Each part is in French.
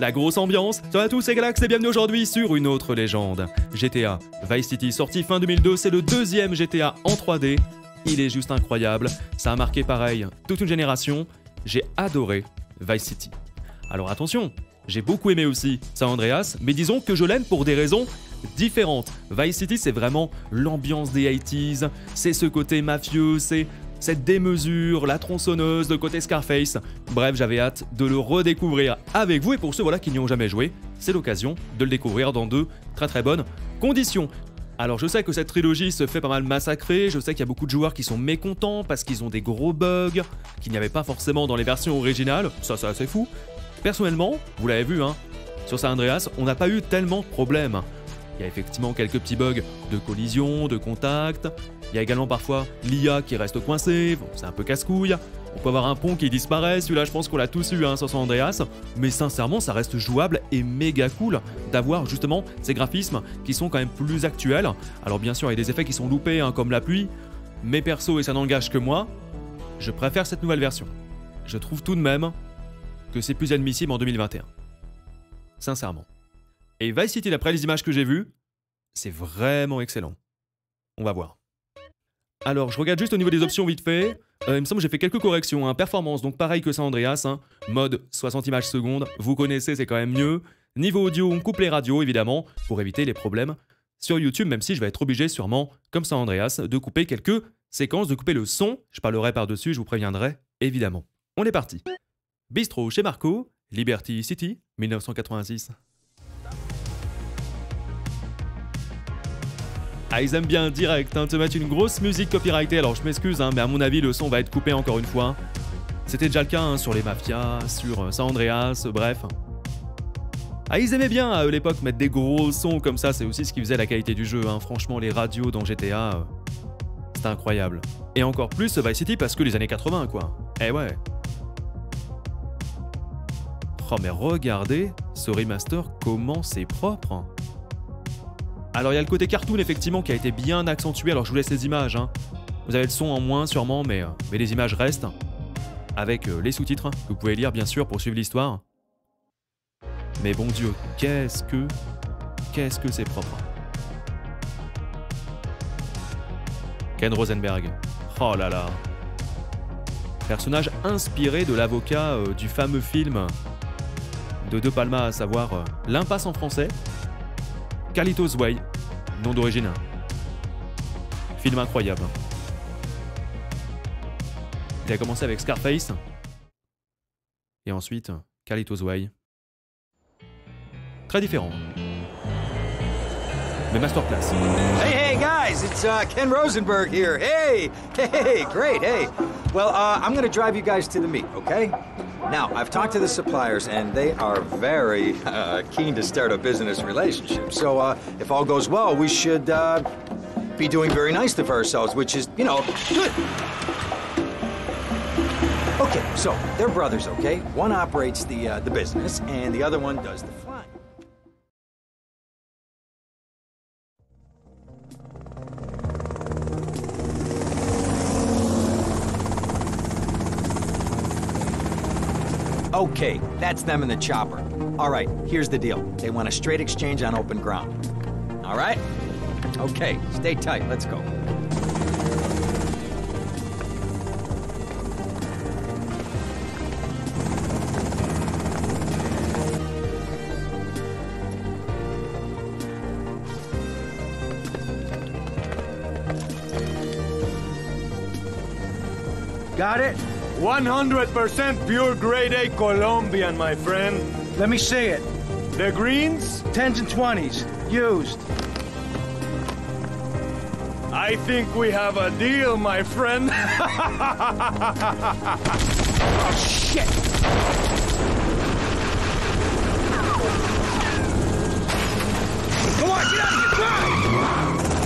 La grosse ambiance. Salut à tous, c'est Galax et bienvenue aujourd'hui sur une autre légende. GTA Vice City, sorti fin 2002, c'est le deuxième GTA en 3D. Il est juste incroyable, ça a marqué pareil toute une génération. J'ai adoré Vice City. Alors attention, j'ai beaucoup aimé aussi San Andreas, mais disons que je l'aime pour des raisons différentes. Vice City, c'est vraiment l'ambiance des 80s, c'est ce côté mafieux, c'est cette démesure, la tronçonneuse, le côté Scarface. Bref, j'avais hâte de le redécouvrir avec vous et pour ceux qui n'y ont jamais joué, c'est l'occasion de le découvrir dans de très bonnes conditions. Alors je sais que cette trilogie se fait pas mal massacrer, je sais qu'il y a beaucoup de joueurs qui sont mécontents parce qu'ils ont des gros bugs qu'il n'y avait pas forcément dans les versions originales, ça c'est assez fou. Personnellement, vous l'avez vu, sur San Andreas, on n'a pas eu tellement de problèmes. Il y a effectivement quelques petits bugs de collision, de contact. Il y a également parfois l'IA qui reste coincée, bon, c'est un peu casse-couille. On peut avoir un pont qui disparaît, celui-là je pense qu'on l'a tous eu sur San Andreas. Mais sincèrement, ça reste jouable et méga cool d'avoir justement ces graphismes qui sont quand même plus actuels. Alors bien sûr, il y a des effets qui sont loupés comme la pluie. Mais perso, et ça n'engage que moi, je préfère cette nouvelle version. Je trouve tout de même que c'est plus admissible en 2021. Sincèrement. Et Vice City, d'après les images que j'ai vues, c'est vraiment excellent. On va voir. Alors, je regarde juste au niveau des options vite fait. Il me semble que j'ai fait quelques corrections. Performance, donc pareil que San Andreas. Mode 60 images secondes, vous connaissez, c'est quand même mieux. Niveau audio, on coupe les radios, évidemment, pour éviter les problèmes sur YouTube, même si je vais être obligé sûrement, comme San Andreas, de couper quelques séquences, de couper le son. Je parlerai par-dessus, je vous préviendrai, évidemment. On est parti. Bistro chez Marco, Liberty City, 1986. Ils aiment bien direct, te mettre une grosse musique copyrightée, alors je m'excuse, mais à mon avis le son va être coupé encore une fois. C'était déjà le cas sur les mafias, sur San Andreas, bref. Ils aimaient bien à l'époque mettre des gros sons comme ça, c'est aussi ce qui faisait la qualité du jeu, franchement les radios dans GTA, c'était incroyable. Et encore plus Vice City parce que les années 80 quoi, eh ouais. Oh mais regardez ce remaster, comment c'est propre. Alors il y a le côté cartoon effectivement qui a été bien accentué, alors je vous laisse les images. Vous avez le son en moins sûrement, mais les images restent. Avec les sous-titres que vous pouvez lire bien sûr pour suivre l'histoire. Mais bon Dieu, qu'est-ce que c'est propre. Ken Rosenberg, oh là là. Personnage inspiré de l'avocat du fameux film de De Palma, à savoir L'Impasse en français. Carlitos Way, nom d'origine. Film incroyable. Il a commencé avec Scarface. Et ensuite, Carlitos Way. Très différent. Mais masterclass. Hey guys, it's Ken Rosenberg here. Hey, great, hey. Well, I'm gonna drive you guys to the meet, okay? Now, I've talked to the suppliers, and they are very keen to start a business relationship. So, if all goes well, we should be doing very nicely for ourselves, which is, good. Okay, so they're brothers, okay? One operates the business, and the other one does the flying. Okay, that's them in the chopper. All right, here's the deal. They want a straight exchange on open ground. All right? Okay, stay tight. Let's go. Got it? 100% pure grade A Colombian, my friend. Let me see it. The greens? 10s and 20s. Used. I think we have a deal, my friend. Oh, shit! Come on, get out of here! Drive!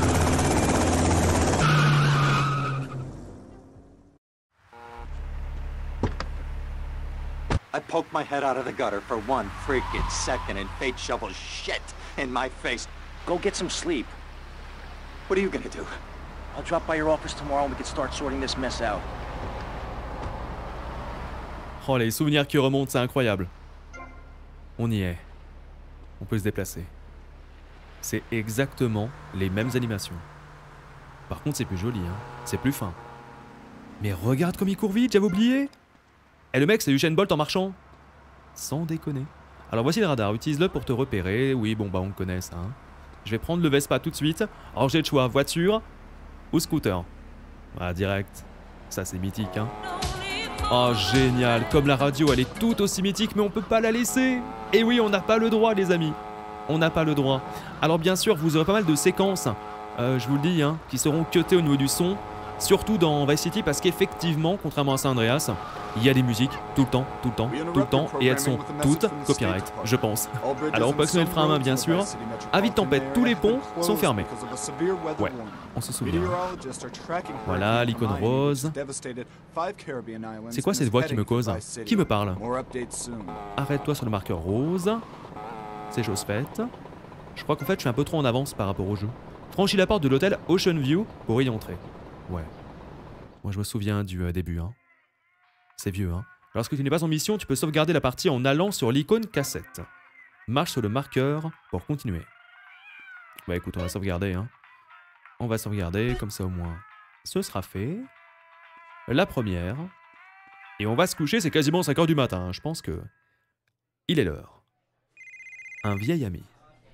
I poked my head out of the gutter for one freaking second and fate shovels shit in my face. Go get some sleep. What are you gonna do? I'll drop by your office tomorrow and we can start sorting this mess out. Oh, les souvenirs qui remontent, c'est incroyable. On y est. On peut se déplacer. C'est exactement les mêmes animations. Par contre, c'est plus joli, hein. C'est plus fin. Mais regarde comme il court vite, j'avais oublié. Et le mec, c'est Usain Bolt en marchant. Sans déconner. Alors voici le radar, utilise-le pour te repérer. Oui, bon bah on le connaît ça. Hein. Je vais prendre le Vespa tout de suite. Alors j'ai le choix, voiture ou scooter. Ah, direct. Ça c'est mythique, hein. Oh, génial. Comme la radio, elle est tout aussi mythique, mais on peut pas la laisser. Et oui, on n'a pas le droit, les amis. On n'a pas le droit. Alors bien sûr, vous aurez pas mal de séquences, je vous le dis, hein, qui seront cutées au niveau du son. Surtout dans Vice City, parce qu'effectivement, contrairement à San Andreas, il y a des musiques tout le temps, tout le temps, tout le temps, et elles sont toutes copyright, je pense. Alors on peut actionner le frein à main, bien sûr. Avis de tempête, tous les ponts sont fermés. Ouais, on se souvient. Voilà, l'icône rose. C'est quoi cette voix qui me cause? Qui me parle? Arrête-toi sur le marqueur rose. C'est chose faite. Je crois qu'en fait, je suis un peu trop en avance par rapport au jeu. Franchis la porte de l'hôtel Ocean View pour y entrer. Ouais. Moi, je me souviens du début, hein. C'est vieux, hein. Lorsque tu n'es pas en mission, tu peux sauvegarder la partie en allant sur l'icône cassette. Marche sur le marqueur pour continuer. Bah écoute, on va sauvegarder, hein. On va sauvegarder, comme ça au moins. Ce sera fait. La première. Et on va se coucher, c'est quasiment 5 h du matin. Hein. Je pense que... il est l'heure. Un vieil ami.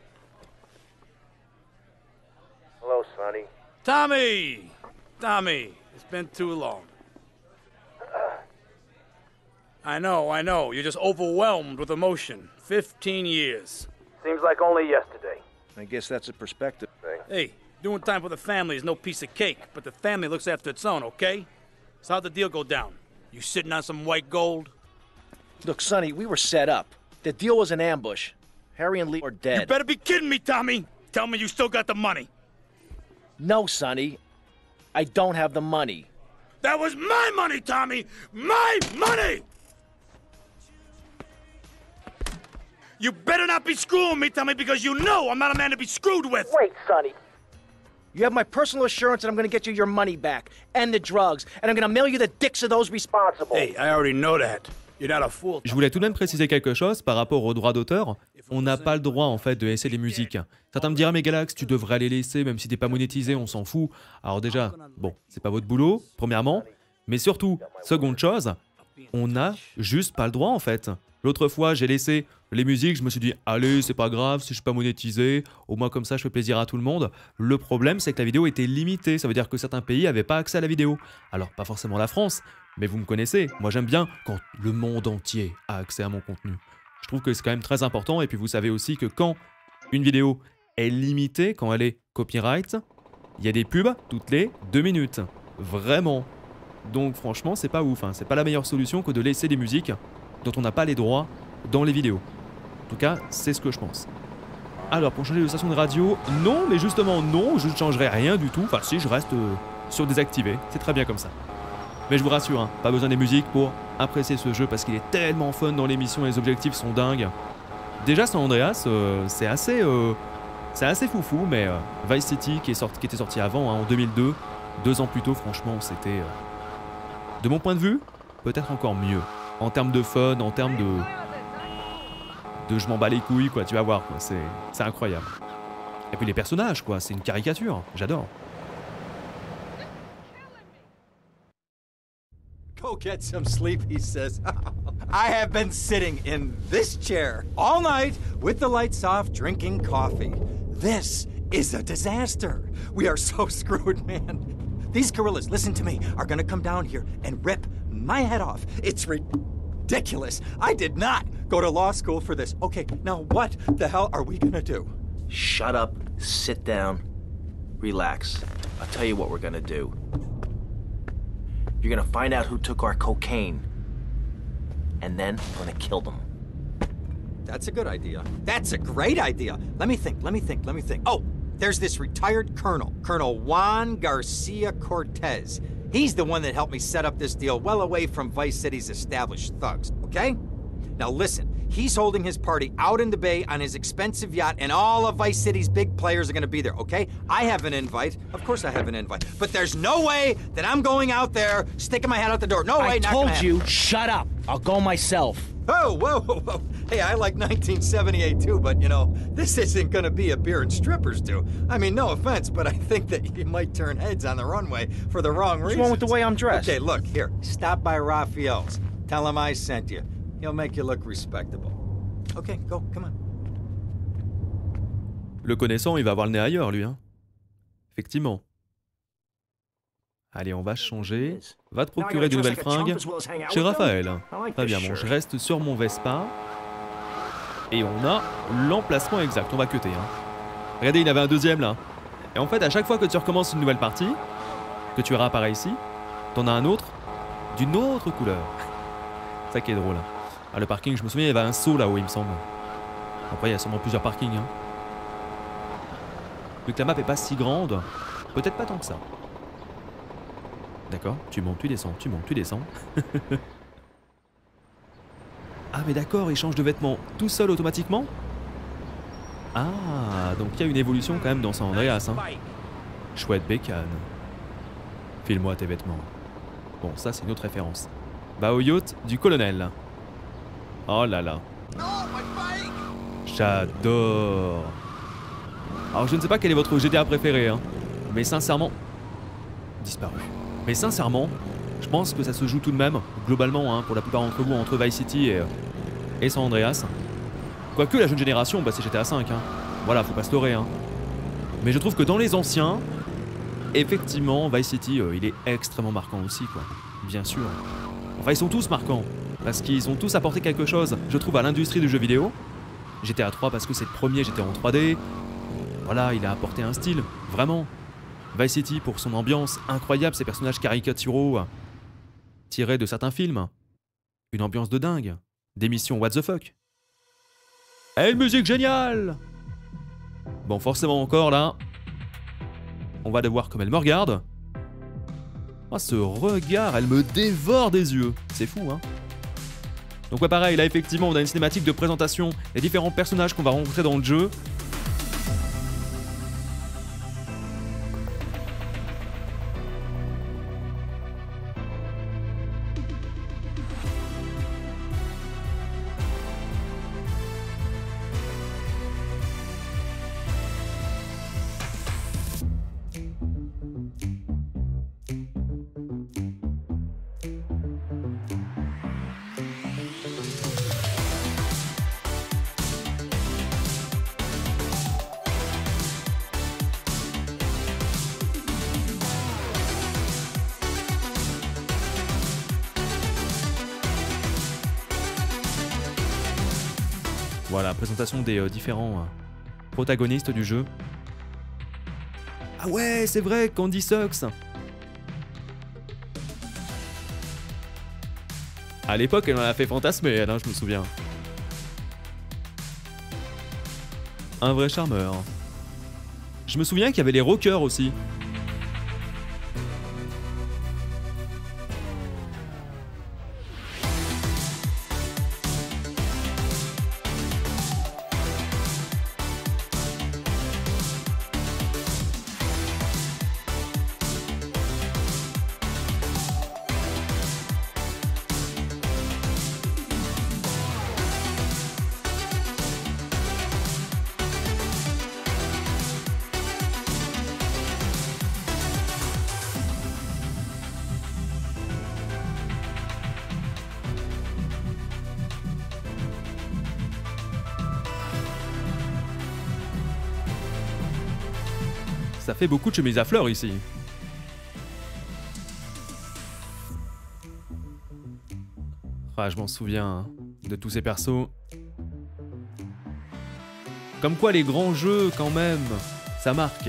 Hello, Sonny. Tommy! Tommy, it's been too long. I know. You're just overwhelmed with emotion. 15 years. Seems like only yesterday. I guess that's a perspective thing. Hey, doing time for the family is no piece of cake, but the family looks after its own, okay? So how'd the deal go down? You sitting on some white gold? Look, Sonny, we were set up. The deal was an ambush. Harry and Lee are dead. You better be kidding me, Tommy! Tell me you still got the money. No, Sonny. I don't have the money. That was my money, Tommy! My money! You better not be screwing me, Tommy, because you know I'm not a man to be screwed with! Wait, Sonny. You have my personal assurance that I'm going to get you your money back, and the drugs, and I'm going to mail you the dicks of those responsible. Hey, I already know that. You're not a fool. Je voulais tout de même préciser quelque chose par rapport aux droits d'auteur. On n'a pas le droit en fait de laisser les musiques. Certains me diraient mais Galax, tu devrais les laisser même si t'es pas monétisé, on s'en fout. Alors déjà, bon, c'est pas votre boulot, premièrement. Mais surtout, seconde chose, on n'a juste pas le droit en fait. L'autre fois, j'ai laissé les musiques, je me suis dit allez, c'est pas grave si je suis pas monétisé, au moins comme ça je fais plaisir à tout le monde. Le problème c'est que la vidéo était limitée, ça veut dire que certains pays n'avaient pas accès à la vidéo. Alors pas forcément la France, mais vous me connaissez, moi j'aime bien quand le monde entier a accès à mon contenu. Je trouve que c'est quand même très important et puis vous savez aussi que quand une vidéo est limitée, quand elle est copyright, il y a des pubs toutes les 2 minutes. Vraiment. Donc franchement c'est pas ouf, hein. C'est pas la meilleure solution que de laisser des musiques dont on n'a pas les droits dans les vidéos. En tout cas, c'est ce que je pense. Alors, pour changer de station de radio, non, mais justement non, je ne changerai rien du tout. Enfin si, je reste sur désactivé, c'est très bien comme ça. Mais je vous rassure, hein, pas besoin des musiques pour apprécier ce jeu parce qu'il est tellement fun dans l'émission, les objectifs sont dingues. Déjà, San Andreas, c'est assez foufou, mais Vice City, qui était sorti avant, hein, en 2002, 2 ans plus tôt, franchement, c'était, de mon point de vue, peut-être encore mieux. En termes de fun, en termes de je m'en bats les couilles, quoi, tu vas voir, quoi, c'est incroyable. Et puis les personnages, quoi, c'est une caricature, j'adore. Go get some sleep, he says. I have been sitting in this chair all night with the lights off, drinking coffee. This is a disaster. We are so screwed, man. These gorillas, listen to me, are gonna come down here and rip my head off. It's ridiculous. I did not go to law school for this. Okay, now what the hell are we gonna do? Shut up, sit down, relax. I'll tell you what we're gonna do. You're gonna find out who took our cocaine. And then we're gonna kill them. That's a good idea. That's a great idea. Let me think. Oh, there's this retired colonel, Colonel Juan Garcia Cortez. He's the one that helped me set up this deal well away from Vice City's established thugs, okay? Now listen, he's holding his party out in the bay on his expensive yacht and all of Vice City's big players are gonna be there, okay? I have an invite. Of course I have an invite. But there's no way that I'm going out there sticking my head out the door. No way, not gonna happen. I told you, shut up. I'll go myself. Oh, whoa. Hey, I like 1978 too, but you know, this isn't gonna be a beer and strippers do. I mean, no offense, but I think that you might turn heads on the runway for the wrong reasons. What's wrong with the way I'm dressed? Okay, look, here, stop by Raphael's. Tell him I sent you. He'll make you look respectable. Okay, go, come on. Le connaissant, il va avoir le nez ailleurs, lui, hein. Effectivement. Allez, on va changer. Va te procurer de nouvelles fringues chez Raphaël. Très bien, bon, je reste sur mon Vespa. Et on a l'emplacement exact, on va cutter. Hein. Regardez, il y en avait un deuxième là. Et en fait, à chaque fois que tu recommences une nouvelle partie, que tu réapparais ici, t'en as un autre d'une autre couleur. C'est ça qui est drôle. Hein. Ah, le parking, je me souviens, il y avait un saut là-haut, il me semble. Après, il y a sûrement plusieurs parkings. Hein. Vu que la map est pas si grande, peut-être pas tant que ça. D'accord, tu montes, tu descends, tu montes, tu descends. Ah mais d'accord, il change de vêtements tout seul automatiquement? Ah, donc il y a une évolution quand même dans San Andreas. Hein. Chouette bécane. File-moi tes vêtements. Bon, ça c'est une autre référence. Va au yacht du colonel. Oh là là. J'adore. Alors je ne sais pas quel est votre GTA préféré, hein, mais sincèrement... Disparu. Mais sincèrement, je pense que ça se joue tout de même, globalement, hein, pour la plupart d'entre vous, entre Vice City et San Andreas. Quoique la jeune génération, bah, c'est GTA V. Hein. Voilà, faut pas se leurrer. Hein. Mais je trouve que dans les anciens, effectivement, Vice City, il est extrêmement marquant aussi, quoi. Bien sûr. Enfin, ils sont tous marquants, parce qu'ils ont tous apporté quelque chose, je trouve, à l'industrie du jeu vidéo. GTA 3 parce que c'est le premier GTA en 3D. Voilà, il a apporté un style, vraiment. Vice City pour son ambiance incroyable, ses personnages caricaturaux tirés de certains films. Une ambiance de dingue. Des missions what the fuck. Et une musique géniale. Bon, forcément encore là, on va devoir comme elle me regarde. Oh, ce regard, elle me dévore des yeux. C'est fou, hein. Donc ouais, pareil, là effectivement, on a une cinématique de présentation des différents personnages qu'on va rencontrer dans le jeu. Voilà, présentation des différents protagonistes du jeu. Ah ouais, c'est vrai, Candy Sucks. À l'époque, elle en a fait fantasmer, elle, hein, je me souviens. Un vrai charmeur. Je me souviens qu'il y avait les rockers aussi. Ça fait beaucoup de chemises à fleurs ici. Ah, je m'en souviens hein, de tous ces persos. Comme quoi les grands jeux, quand même, ça marque.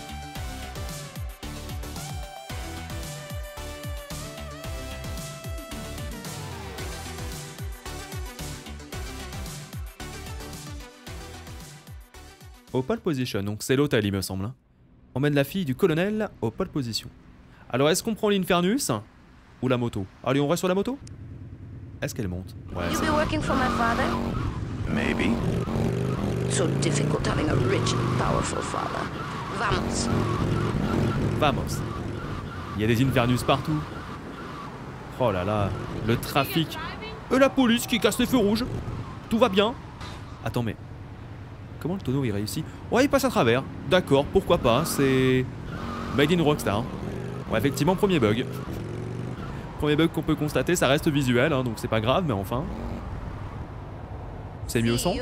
Au pole position, donc c'est l'hôtel il me semble. Hein. On mène la fille du colonel au pole position. Alors est-ce qu'on prend l'Infernus ou la moto? Allez, on reste sur la moto? Est-ce qu'elle monte? Ouais. You be working for my father? Maybe. So difficult having a rich and powerful father. Vamos. Vamos. Il y a des Infernus partout. Oh là là, le trafic. Et la police qui casse les feux rouges. tout va bien. Attends, mais comment le tonneau il réussit? Ouais, il passe à travers. D'accord, pourquoi pas, c'est Made in Rockstar. Ouais, effectivement, premier bug. Premier bug qu'on peut constater, ça reste visuel, hein, donc c'est pas grave, mais enfin. C'est mieux sans.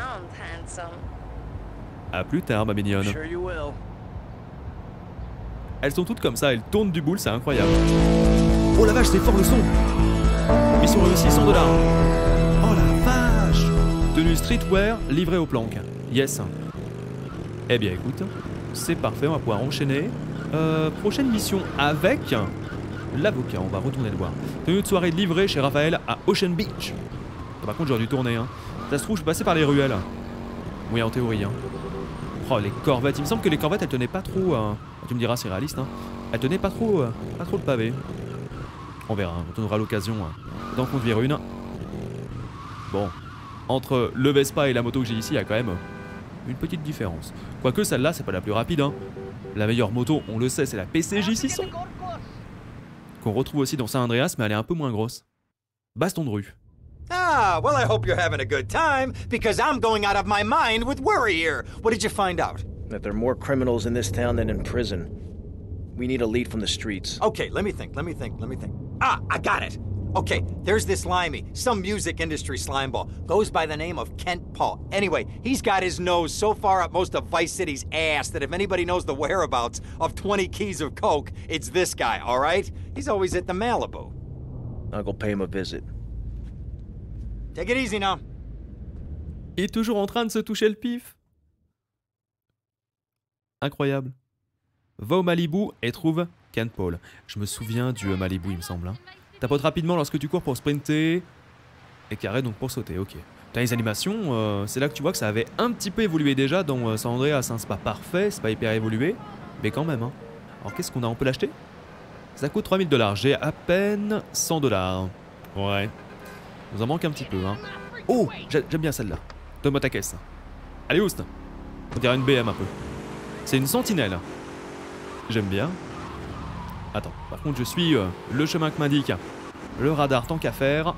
À plus tard, ma mignonne. Sure you will. Elles sont toutes comme ça, elles tournent du boule, c'est incroyable. Oh la vache, c'est fort le son. Mission réussie, $100. Oh la vache. Tenue streetwear, livrée aux planques. Yes. Eh bien écoute, c'est parfait, on va pouvoir enchaîner. Prochaine mission avec l'avocat, on va retourner le voir. Tenue de soirée livrée chez Raphaël à Ocean Beach. Par contre j'aurais dû tourner, hein. Ça se trouve, je passais par les ruelles. Oui, en théorie, hein. Oh, les corvettes, il me semble que les corvettes, elles tenaient pas trop... Tu me diras, c'est réaliste, hein. Elles tenaient pas trop le pavé. On verra, hein. On aura l'occasion d'en conduire une. Bon, entre le Vespa et la moto que j'ai ici, il y a quand même une petite différence. Quoique celle-là, c'est pas la plus rapide, hein. La meilleure moto, on le sait, c'est la PCJ 600. Qu'on retrouve aussi dans San Andreas, mais elle est un peu moins grosse. Baston de rue. Ah, well, I hope you're having a good time, because I'm going out of my mind with worry here. What did you find out? That there are more criminals in this town than in prison. We need a lead from the streets. Okay, let me think. Ah, I got it. Okay, there's this limey, some music industry slimeball. Goes by the name of Kent Paul. Anyway, he's got his nose so far up most of Vice City's ass that if anybody knows the whereabouts of 20 keys of coke, it's this guy, all right? He's always at the Malibu. I'll go pay him a visit. Take it easy now. Il est toujours en train de se toucher le pif. Incroyable. Va au Malibu et trouve Kent Paul. Je me souviens du Malibu, il me semble. Hein. Tapote rapidement lorsque tu cours pour sprinter. Et carré donc pour sauter, ok. T'as les animations, c'est là que tu vois que ça avait un petit peu évolué déjà dans San Andreas. Hein. C'est pas parfait, c'est pas hyper évolué. Mais quand même. Hein. Alors qu'est-ce qu'on a? On peut l'acheter? Ça coûte $3000. J'ai à peine $100. Ouais. Nous en manque un petit peu, hein. Oh, j'aime bien celle-là. Donne-moi ta caisse. Allez, Oust. On dirait une BM un peu. C'est une sentinelle. J'aime bien. Attends, par contre, je suis le chemin que m'indique le radar tant qu'à faire.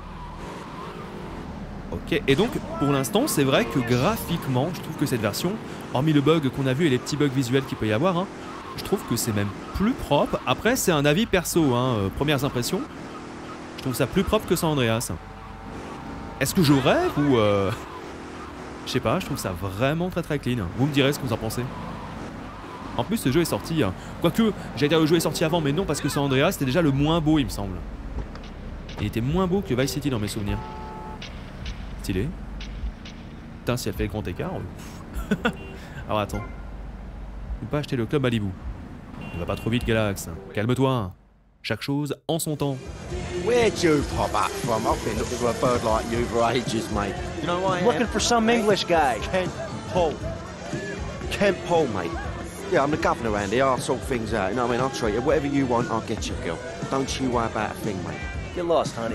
Ok, et donc, pour l'instant, c'est vrai que graphiquement, je trouve que cette version, hormis le bug qu'on a vu et les petits bugs visuels qu'il peut y avoir, hein, je trouve que c'est même plus propre. Après, c'est un avis perso, hein, premières impressions. Je trouve ça plus propre que San Andreas. Est-ce que je rêve ou je sais pas, je trouve ça vraiment très clean. Vous me direz ce que vous en pensez. En plus, ce jeu est sorti... Quoique, j'allais dire le jeu est sorti avant, mais non, parce que San Andreas, c'était déjà le moins beau, il me semble. Il était moins beau que Vice City dans mes souvenirs. Stylé. Putain, si elle fait le grand écart... Alors attends. On peut pas acheter le club Malibu. Ne va pas trop vite, Galax. Calme-toi. Chaque chose en son temps. Where'd you pop up from? I've been looking for a bird like you for ages, mate. You know why? Looking for some English guy. Kent Paul. Kent Paul, mate. Yeah, I'm the governor around here. I'll sort things out. You know what I mean? I'll treat you. Whatever you want, I'll get you, girl. Don't you worry about a thing, mate. Get lost, honey.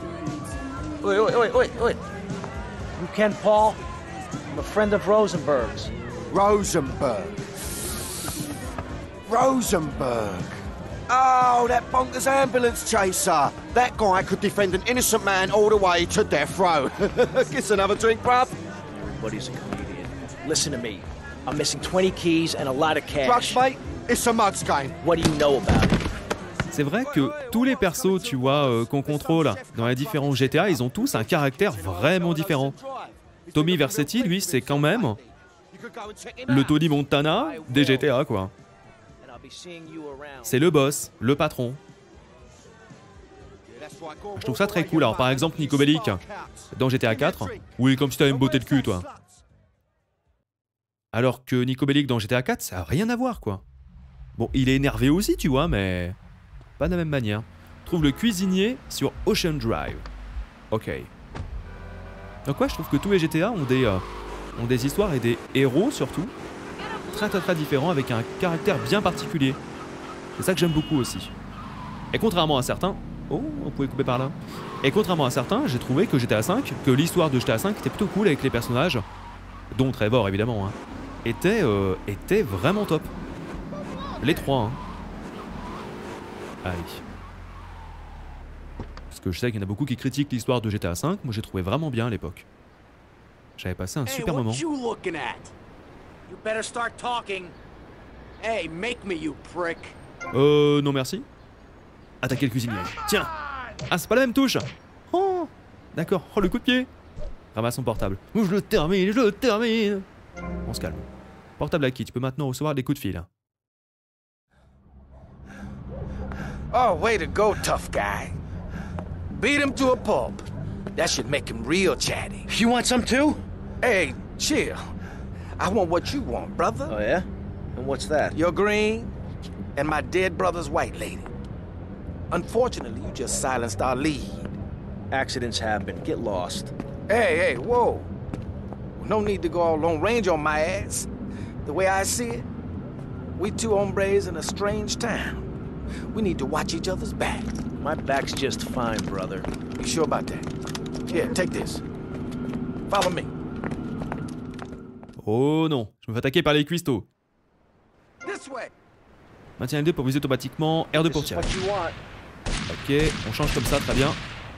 Wait. You Ken Paul? I'm a friend of Rosenberg's. Rosenberg. Oh, that bonkers ambulance chaser. That guy could defend an innocent man all the way to death row. Get another drink, bruv. Everybody's a comedian. Listen to me. I'm missing 20 keys and a lot of cash. Drugs, mate? It's a mud's game. What do you know about it? C'est vrai que tous les persos, tu vois, qu'on contrôle dans les différents GTA, ils ont tous un caractère vraiment différent. Tommy Vercetti, lui, c'est quand même le Tony Montana des GTA, quoi. C'est le boss, le patron. Je trouve ça très cool. Alors par exemple Nico Bellic dans GTA 4, oui, comme si t'avais une beauté de cul, toi. Alors que Nico Bellic dans GTA 4, ça a rien à voir, quoi. Bon, il est énervé aussi, tu vois, mais pas de la même manière. Trouve le cuisinier sur Ocean Drive. Ok. Donc ouais, je trouve que tous les GTA ont des histoires et des héros surtout très différents avec un caractère bien particulier. C'est ça que j'aime beaucoup aussi. Et contrairement à certains... Oh, on pouvait couper par là. Et contrairement à certains, j'ai trouvé que GTA V, que l'histoire de GTA V était plutôt cool avec les personnages, dont Trevor évidemment, hein, était vraiment top. Les trois, hein. Allez. Parce que je sais qu'il y en a beaucoup qui critiquent l'histoire de GTA V, moi j'ai trouvé vraiment bien à l'époque. J'avais passé un super moment. What you looking at? You better start talking. Hey, make me, you prick. Non merci. Attaquer le cuisinier. Tiens. Ah, c'est pas la même touche. Oh, d'accord. Oh, le coup de pied. Ramasse son portable. Ouh, je le termine. On se calme. Portable acquis, tu peux maintenant recevoir des coups de fil. Oh, way to go, tough guy. Beat him to a pulp. That should make him real chatty. You want some too? Hey, chill. I want what you want, brother. Oh, yeah? And what's that? Your green and my dead brother's white lady. Unfortunately, you just silenced our lead. Accidents happen. Get lost. Hey, whoa. No need to go all Lone Range on my ass. The way I see it, we two hombres in a strange town. We need to watch each other's back. My back's just fine, brother. You sure about that? Here, take this. Follow me. Oh non, je me fais attaquer par les cuistots. This way. Maintiens L2 pour viser automatiquement, R2 pour tirer. Ok, on change comme ça, très bien.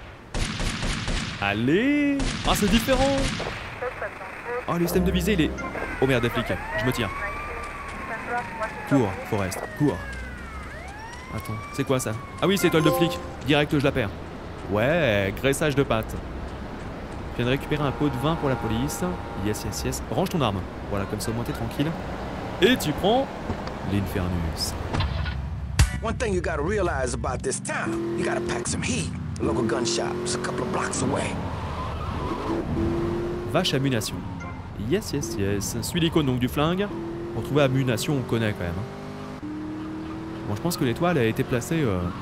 Allez. Ah, c'est différent. Oh, le système de visée, il est... Oh merde, des flics, je me tiens. Cours, Forrest, cours. Attends, c'est quoi ça? Ah oui, c'est étoile de flic. Direct, je la perds. Ouais, graissage de pâte. Je viens de récupérer un pot de vin pour la police. Yes. Range ton arme. Voilà, comme ça au moins t'es tranquille. Et tu prends l'Infernus. One thing you gotta realize about this town, you gotta pack some heat. The local gun shop's a couple of blocks away. Vache à munitions. Yes. Suis l'icône donc du flingue. Pour trouver à munitions, on connaît quand même. Bon, je pense que l'étoile a été placée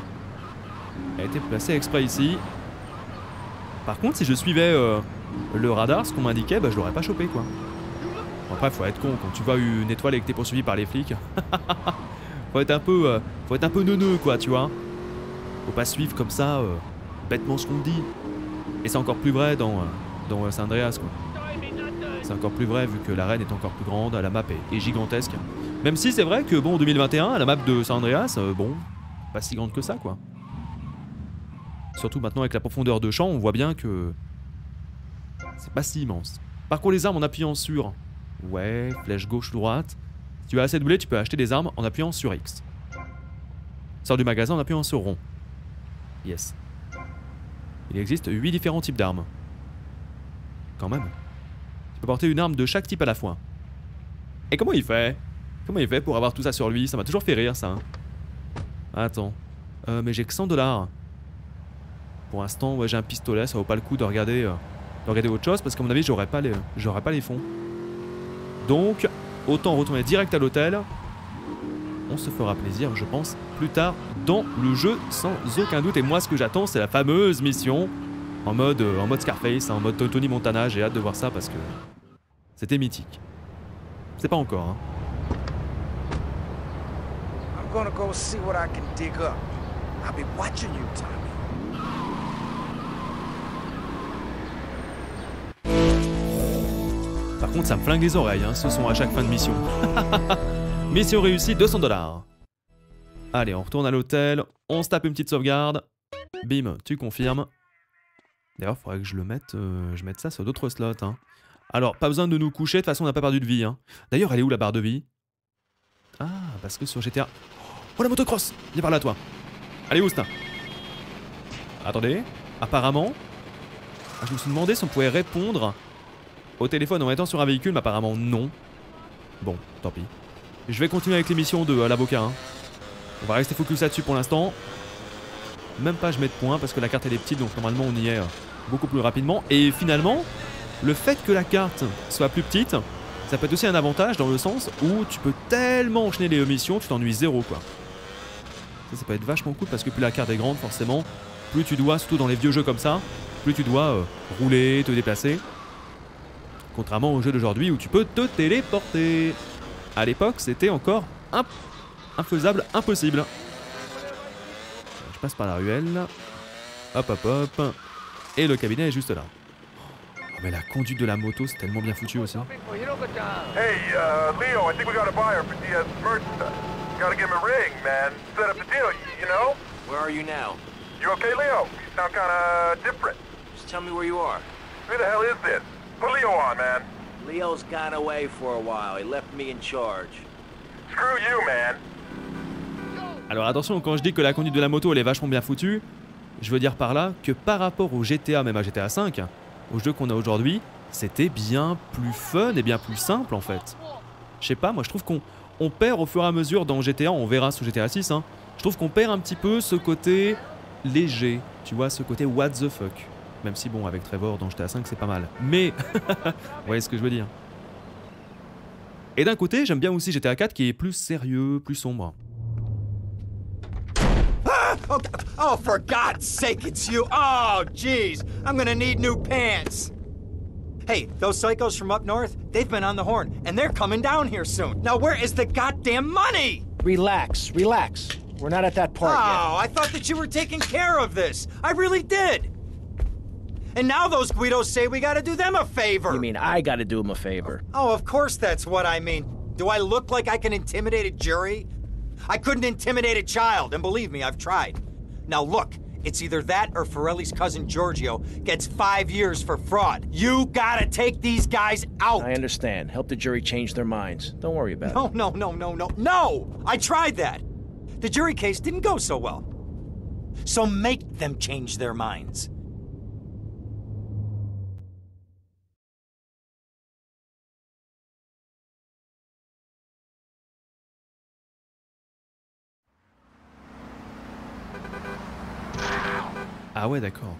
exprès ici. Par contre, si je suivais le radar, ce qu'on m'indiquait, bah, je l'aurais pas chopé, quoi. Bon, après, faut être con quand tu vois une étoile et que t'es poursuivi par les flics. faut être un peu neuneux, quoi, tu vois. Faut pas suivre comme ça bêtement ce qu'on dit. Et c'est encore plus vrai dans San Andreas, quoi. C'est encore plus vrai vu que l'arène est encore plus grande, la map est gigantesque. Même si c'est vrai que bon, en 2021, la map de San Andreas, bon, pas si grande que ça, quoi. Surtout maintenant avec la profondeur de champ, on voit bien que c'est pas si immense. Parcours les armes en appuyant sur... Ouais, flèche gauche-droite. Si tu as assez de blé, tu peux acheter des armes en appuyant sur X. Sors du magasin en appuyant sur rond. Yes. Il existe 8 différents types d'armes. Quand même. Tu peux porter une arme de chaque type à la fois. Et comment il fait? Comment il fait pour avoir tout ça sur lui? Ça m'a toujours fait rire, ça. Attends. Mais j'ai que 100 $. Pour l'instant, ouais, j'ai un pistolet, ça vaut pas le coup de regarder autre chose parce qu'à mon avis, j'aurais pas les fonds. Donc, autant retourner direct à l'hôtel. On se fera plaisir, je pense, plus tard dans le jeu, sans aucun doute. Et moi, ce que j'attends, c'est la fameuse mission en mode Scarface, en mode Tony Montana. J'ai hâte de voir ça parce que c'était mythique. C'est pas encore, hein. I'm gonna go see what I can dig up. I'll be watching you, Tommy. Par contre, ça me flingue les oreilles, hein, ce son à chaque fin de mission. Mission réussie, 200 $. Allez, on retourne à l'hôtel, on se tape une petite sauvegarde. Bim, tu confirmes. D'ailleurs, il faudrait que je mette ça sur d'autres slots. Hein. Alors, pas besoin de nous coucher, de toute façon, on n'a pas perdu de vie. Hein. D'ailleurs, elle est où la barre de vie? Ah, parce que sur GTA... Oh, la motocross! Viens par là, toi. Allez, Oustin. Attendez, apparemment... Je me suis demandé si on pouvait répondre au téléphone en étant sur un véhicule, mais apparemment non. Bon, tant pis. Je vais continuer avec l'émission de l'avocat. Hein. On va rester focus là-dessus pour l'instant. Même pas je mets de points parce que la carte elle est petite, donc normalement on y est beaucoup plus rapidement. Et finalement, le fait que la carte soit plus petite, ça peut être aussi un avantage dans le sens où tu peux tellement enchaîner les missions, tu t'ennuies zéro, quoi. Ça peut être vachement cool parce que plus la carte est grande, forcément, plus tu dois, surtout dans les vieux jeux comme ça, plus tu dois rouler, te déplacer. Contrairement au jeu d'aujourd'hui où tu peux te téléporter. À l'époque, c'était encore infaisable, impossible. Je passe par la ruelle. Hop, hop, hop. Et le cabinet est juste là. Oh, mais la conduite de la moto, c'est tellement bien foutu aussi. Hey, Leo, I think we got a buyer for Diaz's merch stuff. Gotta give him a ring, man. Set up a deal, you know? Where are you now? You okay, Leo? You sound kinda different. Just tell me where you are. Who the hell is this? Put Leo on, man. Leo's gone away for a while. He left me in charge. Screw you, man. Alors attention, quand je dis que la conduite de la moto elle est vachement bien foutue, je veux dire par là que par rapport au GTA, même à GTA 5, au jeu qu'on a aujourd'hui, c'était bien plus fun et bien plus simple en fait. Je sais pas, moi je trouve qu'on perd au fur et à mesure dans GTA, on verra sous GTA 6, hein, je trouve qu'on perd un petit peu ce côté léger, tu vois, ce côté what the fuck. Même si bon, avec Trevor dans GTA 5 c'est pas mal. Mais, vous voyez ce que je veux dire. Et d'un côté, j'aime bien aussi GTA 4 qui est plus sérieux, plus sombre. Oh, for God's sake, it's you. Oh, jeez. I'm gonna need new pants. Hey, those psychos from up north, they've been on the horn, and they're coming down here soon. Now, where is the goddamn money? Relax, relax. We're not at that part yet. Oh, I thought that you were taking care of this. I really did. And now those Guidos say we gotta do them a favor. You mean I gotta do him a favor? Oh, of course that's what I mean. Do I look like I can intimidate a jury? I couldn't intimidate a child, and believe me, I've tried. Now look, it's either that or Forelli's cousin Giorgio gets 5 years for fraud. You gotta take these guys out! I understand. Help the jury change their minds. Don't worry about it. No! I tried that! The jury case didn't go so well. So make them change their minds. Ah ouais, d'accord.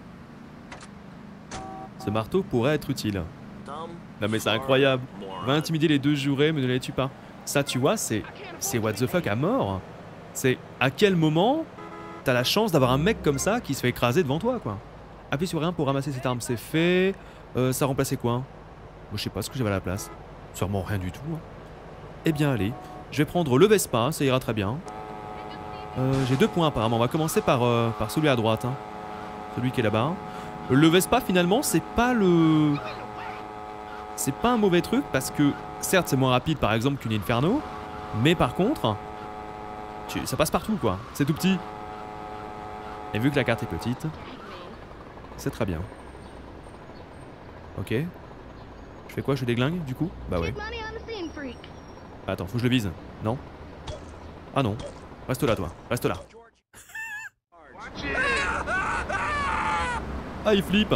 Ce marteau pourrait être utile. Non mais c'est incroyable. Va intimider les deux jurés mais ne les tue pas. Ça tu vois, c'est what the fuck à mort. C'est à quel moment t'as la chance d'avoir un mec comme ça qui se fait écraser devant toi quoi. Appuie sur rien pour ramasser cette arme, c'est fait. Ça remplaçait quoi? Moi je sais pas ce que j'avais à la place. Sûrement rien du tout. Eh bien allez, je vais prendre le Vespa, ça ira très bien. J'ai 2 points apparemment, on va commencer par celui à droite. Hein. Celui qui est là-bas. Le Vespa finalement c'est pas le... C'est pas un mauvais truc parce que certes c'est moins rapide par exemple qu'une Inferno, mais par contre ça passe partout quoi, c'est tout petit. Et vu que la carte est petite, c'est très bien. Ok. Je fais quoi? Je déglingue du coup? Bah ouais. Attends, faut que je le vise. Non? Ah non. Reste là toi, reste là. Ah il flippe.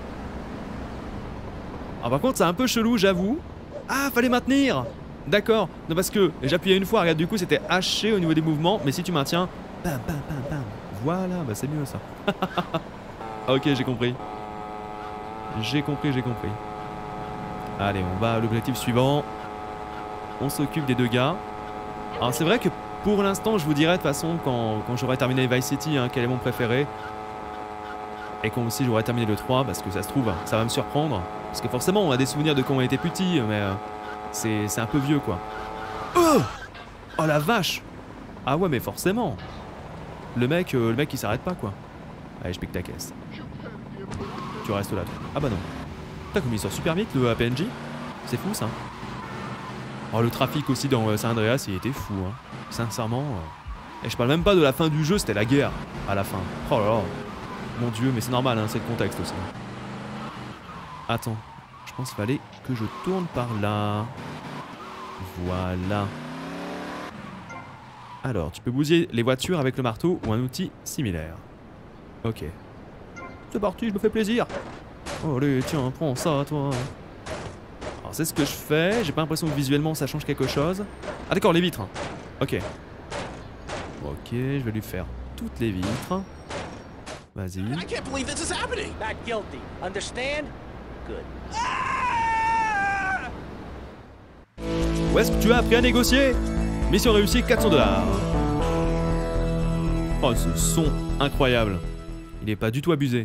Ah par contre c'est un peu chelou j'avoue. Ah fallait maintenir. D'accord. Non parce que j'appuyais une fois, regarde du coup c'était haché au niveau des mouvements. Mais si tu maintiens, bam bam bam bam. Voilà, bah c'est mieux ça. Ah, ok j'ai compris. J'ai compris. Allez on va à l'objectif suivant. On s'occupe des 2 gars. Alors c'est vrai que pour l'instant je vous dirai de toute façon quand j'aurai terminé Vice City hein, quel est mon préféré. Et quand aussi j'aurai terminé le 3 parce que ça se trouve ça va me surprendre. Parce que forcément on a des souvenirs de quand on était petit mais c'est un peu vieux quoi. Oh la vache. Ah ouais mais forcément. Le mec il s'arrête pas quoi. Allez je pique ta caisse. Tu restes là toi. Ah bah non. Putain comme il sort super vite le PNJ. C'est fou ça. Oh le trafic aussi dans San Andreas il était fou hein. Sincèrement. Et je parle même pas de la fin du jeu, c'était la guerre à la fin. Oh là là. Mon dieu, mais c'est normal, hein, c'est le contexte aussi. Attends, je pense qu'il fallait que je tourne par là. Voilà. Alors, tu peux bousiller les voitures avec le marteau ou un outil similaire. Ok. C'est parti, je me fais plaisir. Oh, allez, tiens, prends ça, toi. Alors, c'est ce que je fais. J'ai pas l'impression que visuellement ça change quelque chose. Ah, d'accord, les vitres. Ok. Ok, je vais lui faire toutes les vitres. Vas-y. I can't believe this is happening. Not guilty. Understand? Good. Où est-ce que tu as appris à négocier? Mission réussie, 400 $. Oh, ce son incroyable. Il est pas du tout abusé.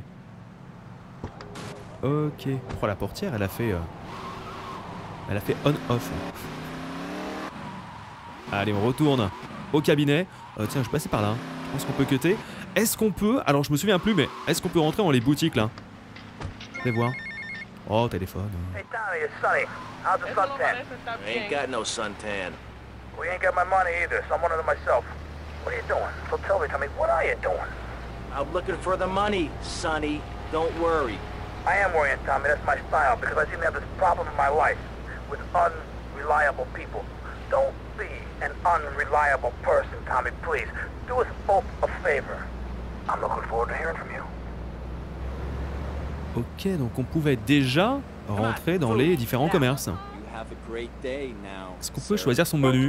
Ok. Oh, la portière, elle a fait on-off. Allez, on retourne au cabinet. Tiens, je passais par là. Je pense qu'on peut cutter. Est-ce qu'on peut... Alors, je me souviens plus, mais est-ce qu'on peut rentrer dans les boutiques, là? Fais voir. Oh, téléphone. Hey, Tommy, it's Sonny. How's the suntan? I ain't got no suntan. We ain't got my money either, so I'm one of them myself. What are you doing? So tell me, Tommy, what are you doing? I'm looking for the money, Sonny. Don't worry. I am worrying, Tommy. That's my style because I seem to have this problem in my life with unreliable people. Don't be an unreliable person, Tommy, please. Do us both a favor. I'm looking forward to hearing from you. Ok, donc on pouvait déjà rentrer dans les différents commerces. Est-ce qu'on peut choisir son menu?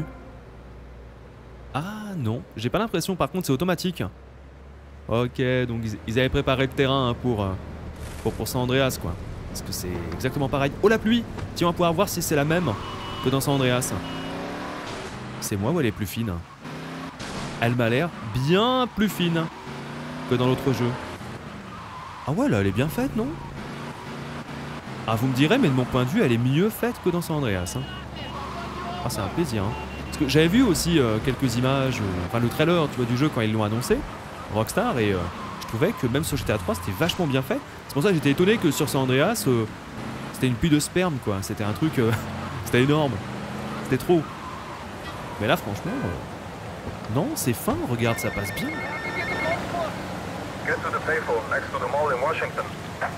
Ah non, j'ai pas l'impression, par contre c'est automatique. Ok, donc ils avaient préparé le terrain hein, pour San Andreas quoi. Parce que c'est exactement pareil. Oh la pluie! Tiens, on va pouvoir voir si c'est la même que dans San Andreas. C'est moi ou elle est plus fine? Elle m'a l'air bien plus fine que dans l'autre jeu. Ah ouais, là elle est bien faite, non? Ah vous me direz, mais de mon point de vue, elle est mieux faite que dans San Andreas. Hein. Ah c'est un plaisir. Hein. Parce que j'avais vu aussi quelques images, enfin le trailer tu vois, du jeu quand ils l'ont annoncé, Rockstar, et je trouvais que même sur GTA 3 c'était vachement bien fait. C'est pour ça que j'étais étonné que sur San Andreas, c'était une pluie de sperme quoi. C'était un truc, c'était énorme. C'était trop. Mais là franchement, non c'est fin, regarde ça passe bien. Get to the payphone next to the mall in Washington.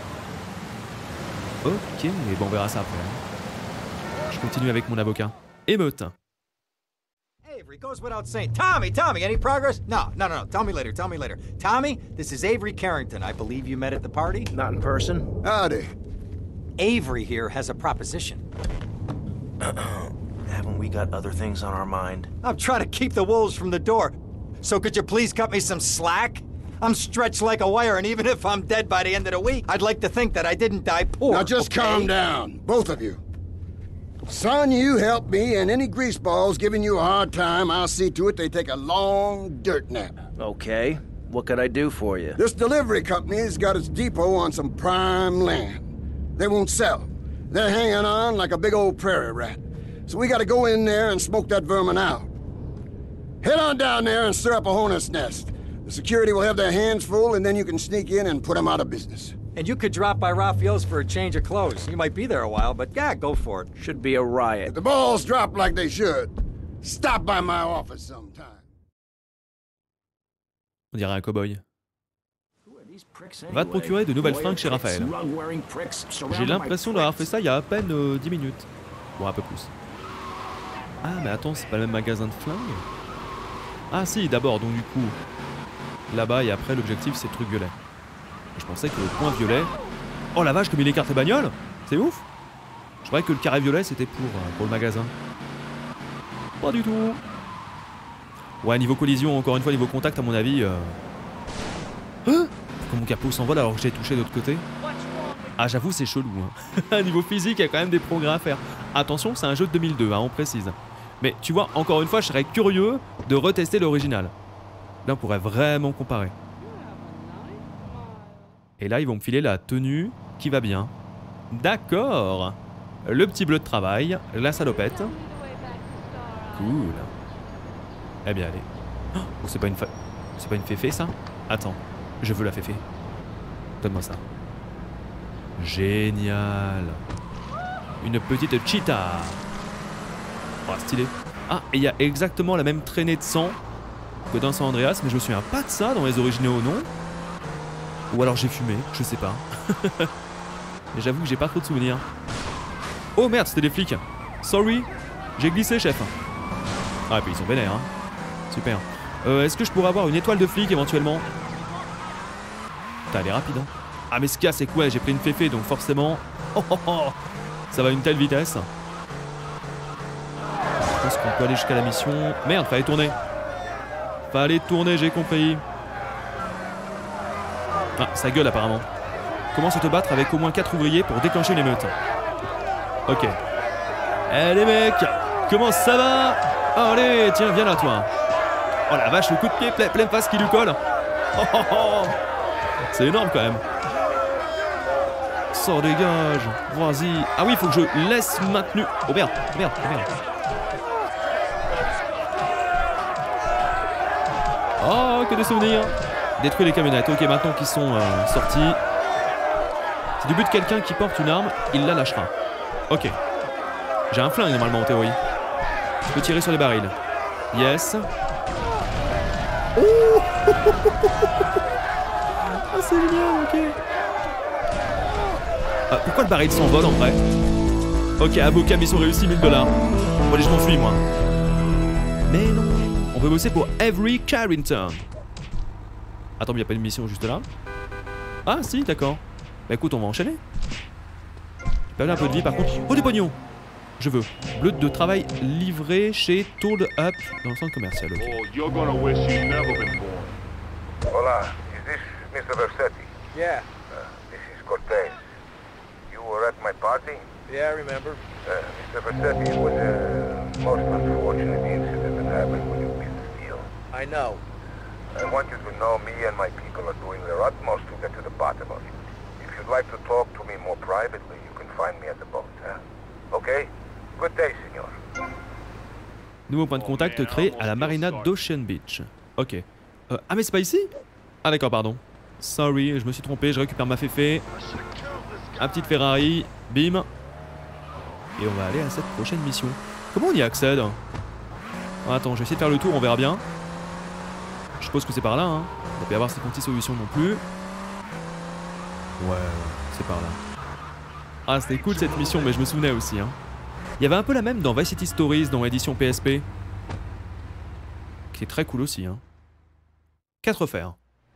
Ok, mais bon on verra ça après. Hein. Je continue avec mon avocat. Émeute. Avery, goes without saying. Tommy, any progress? No. Tell me later. Tommy, this is Avery Carrington. I believe you met at the party? Not in person. Howdy. Avery here has a proposition. Haven't we got other things on our mind? I'm trying to keep the wolves from the door. So could you please cut me some slack? I'm stretched like a wire, and even if I'm dead by the end of the week, I'd like to think that I didn't die poor. Now just calm down, both of you. Son, you help me, and any greaseballs giving you a hard time, I'll see to it they take a long dirt nap. Okay. What could I do for you? This delivery company's got its depot on some prime land. They won't sell. They're hanging on like a big old prairie rat. So we gotta go in there and smoke that vermin out. Head on down there and stir up a hornet's nest. The security will have their hands full, and then you can sneak in and put them out of business. And you could drop by Raphael's for a change of clothes. You might be there a while, but yeah, go for it. Should be a riot. If the balls drop like they should, stop by my office sometime. On dirait un cow-boy. Va te procurer de nouvelles fringues chez Raphaël. J'ai l'impression d'avoir fait ça il y a à peine 10 minutes. Bon, un peu plus. Ah, mais attends, c'est pas le même magasin de flingues? Ah si, d'abord, donc du coup, là-bas et après, l'objectif c'est le truc violet. Et je pensais que le point violet... Oh la vache, comme il écarte les bagnoles! C'est ouf! Je croyais que le carré violet c'était pour le magasin. Pas du tout! Ouais, niveau collision, encore une fois, niveau contact, à mon avis... Pourquoi mon capot s'envole alors que j'ai touché de l'autre côté? Ah, j'avoue, c'est chelou. Hein. Niveau physique, il y a quand même des progrès à faire. Attention, c'est un jeu de 2002, hein, on précise. Mais tu vois, encore une fois, je serais curieux de retester l'original. Là, on pourrait vraiment comparer. Et là, ils vont me filer la tenue qui va bien. D'accord. Le petit bleu de travail, la salopette. Cool. Eh bien, allez. Oh, c'est pas une féfé, ça? Attends, je veux la féfé. Donne-moi ça. Génial. Une petite cheetah. Oh, stylé. Ah, et il y a exactement la même traînée de sang que dans San Andreas, mais je me souviens pas de ça dans les originaux, non? Ou alors j'ai fumé, je sais pas. Mais j'avoue que j'ai pas trop de souvenirs. Oh merde, c'était des flics. Sorry, j'ai glissé, chef. Ah, et puis ils sont vénères, hein. Super. Est-ce que je pourrais avoir une étoile de flic éventuellement? Putain, elle est rapide, hein. Ah, mais ce qu'il y a, c'est quoi? J'ai pris une féfé, donc forcément. Ça va à une telle vitesse. Je pense qu'on peut aller jusqu'à la mission. Merde, fallait tourner. Fallait tourner, j'ai compris. Ah, ça gueule apparemment. Commence à te battre avec au moins 4 ouvriers pour déclencher une émeute. Ok. Eh les mecs, comment ça va? Allez, tiens, viens là toi. Oh la vache, le coup de pied pleine face qui lui colle. C'est énorme quand même. Sors, dégage. Vas-y. Ah oui, il faut que je laisse maintenu. Oh merde. Oh, que des souvenirs. Détruire les camionnettes. Ok, maintenant qu'ils sont sortis. C'est du but de quelqu'un qui porte une arme, il la lâchera. Ok. J'ai un flingue normalement en théorie. Je peux tirer sur les barils. Yes. Oh ah, c'est génial, ok. Pourquoi le baril s'envole en vrai? Ok, avocat, mission réussie, 1000 $. Bon, allez, je m'enfuis, moi. Mais non, on peut bosser pour Avery Carrington. Attends, mais y a pas une mission juste là? Ah, si, d'accord. Bah écoute, on va enchaîner. J'ai perdu un peu de vie par contre. Oh, des pognons! Je veux. Bleu de travail livré chez Toad Up dans le centre commercial. Okay. Oh, you're gonna wish you'd never been born. Hola, is this Mr. Versetti? Yeah. This is Cortez. You were at my party? Yeah, I remember. Mr. Versetti, it was a most unfortunate incident that happened with your business deal. I know. I want you to know me and my people are doing their utmost to get to the bottom of it. If you'd like to talk to me more privately, you can find me at the boat, huh? Okay? Good day, senor. Nouveau point de contact créé à la marina d'Ocean Beach. Ok. Ah mais c'est pas ici? Ah d'accord, pardon. Sorry, je me suis trompé, je récupère ma féfé. Un petit Ferrari, bim. Et on va aller à cette prochaine mission. Comment on y accède? Attends, je vais essayer de faire le tour, on verra bien. Je suppose que c'est par là, hein. Il doit pas y avoir 56 solutions non plus. Ouais, c'est par là. Ah, c'était cool cette mission, mais je me souvenais aussi, hein. Il y avait un peu la même dans Vice City Stories, dans l'édition PSP. Qui est très cool aussi, hein. 4 fers.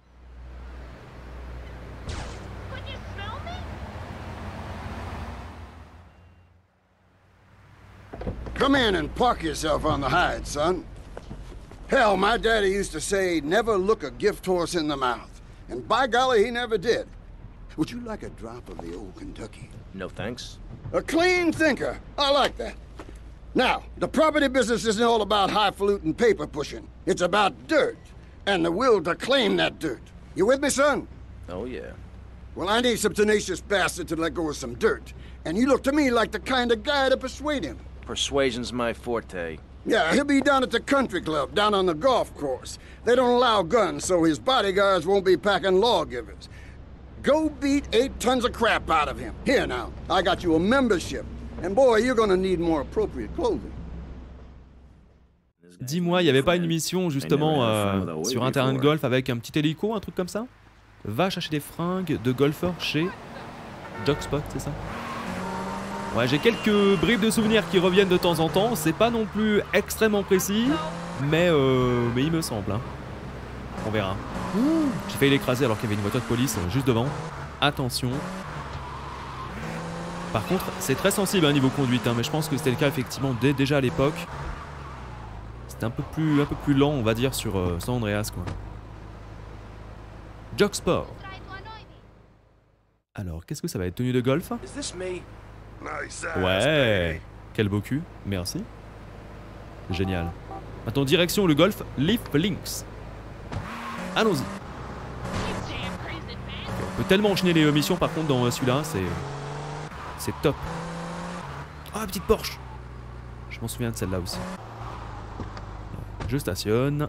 Come in and park yourself on the hide, son. Hell, my daddy used to say, never look a gift horse in the mouth. And by golly, he never did. Would you like a drop of the old Kentucky? No thanks. A clean thinker. I like that. Now, the property business isn't all about highfalutin paper pushing. It's about dirt. And the will to claim that dirt. You with me, son? Oh, yeah. Well, I need some tenacious bastard to let go of some dirt. And you look to me like the kind of guy to persuade him. Persuasion's my forte. Yeah, he'll be down at the country club, down on the golf course. They don't allow guns, so his bodyguards won't be packing lawgivers. Go beat 8 tons of crap out of him. Here now, I got you a membership. And boy, you're gonna need more appropriate clothing. Dis-moi, il n'y avait pas une mission justement sur un terrain de golf avec un petit hélico, un truc comme ça? Va chercher des fringues de golfeur chez Jogspot, c'est ça? Ouais, j'ai quelques bribes de souvenirs qui reviennent de temps en temps. C'est pas non plus extrêmement précis, mais il me semble. Hein. On verra. J'ai failli l'écraser alors qu'il y avait une voiture de police juste devant. Attention. Par contre, c'est très sensible niveau conduite, hein, mais je pense que c'était le cas effectivement déjà à l'époque. C'était un peu plus lent, on va dire, sur San Andreas, quoi. Jogsport. Alors, qu'est-ce que ça va être? Tenue de golf? Ouais. Quel beau cul. Merci. Génial. Maintenant, direction le golf Leaf Links. Allons-y. On peut tellement enchaîner les missions, par contre, dans celui-là, c'est top. Ah, petite Porsche. Je m'en souviens de celle-là aussi. Je stationne.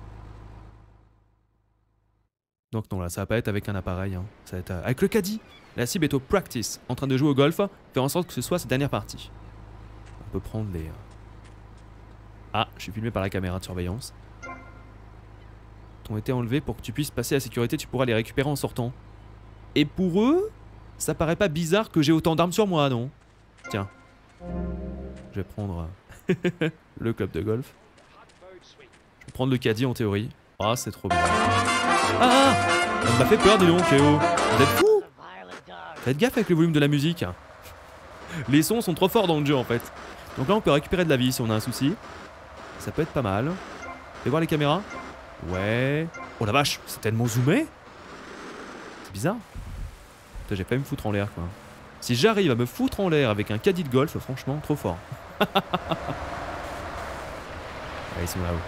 Donc non, là, ça va pas être avec un appareil. Hein. Ça va être avec le caddie. La cible est au practice, en train de jouer au golf. Faire en sorte que ce soit sa dernière partie. On peut prendre les... Ah, je suis filmé par la caméra de surveillance. T'ont été enlevés pour que tu puisses passer à la sécurité. Tu pourras les récupérer en sortant. Et pour eux, ça paraît pas bizarre que j'ai autant d'armes sur moi, non? Tiens. Je vais prendre le club de golf. Je vais prendre le caddie en théorie. Ah, c'est trop bien. Ah! Ça m'a fait peur, dis donc, Léo. Vous êtes fous? Faites gaffe avec le volume de la musique. Les sons sont trop forts dans le jeu, en fait. Donc là, on peut récupérer de la vie si on a un souci. Ça peut être pas mal. Fais voir les caméras. Ouais. Oh la vache, c'est tellement zoomé. C'est bizarre. Putain, j'ai failli me foutre en l'air, quoi. Si j'arrive à me foutre en l'air avec un caddie de golf, franchement, trop fort. Allez, ils sont là-haut.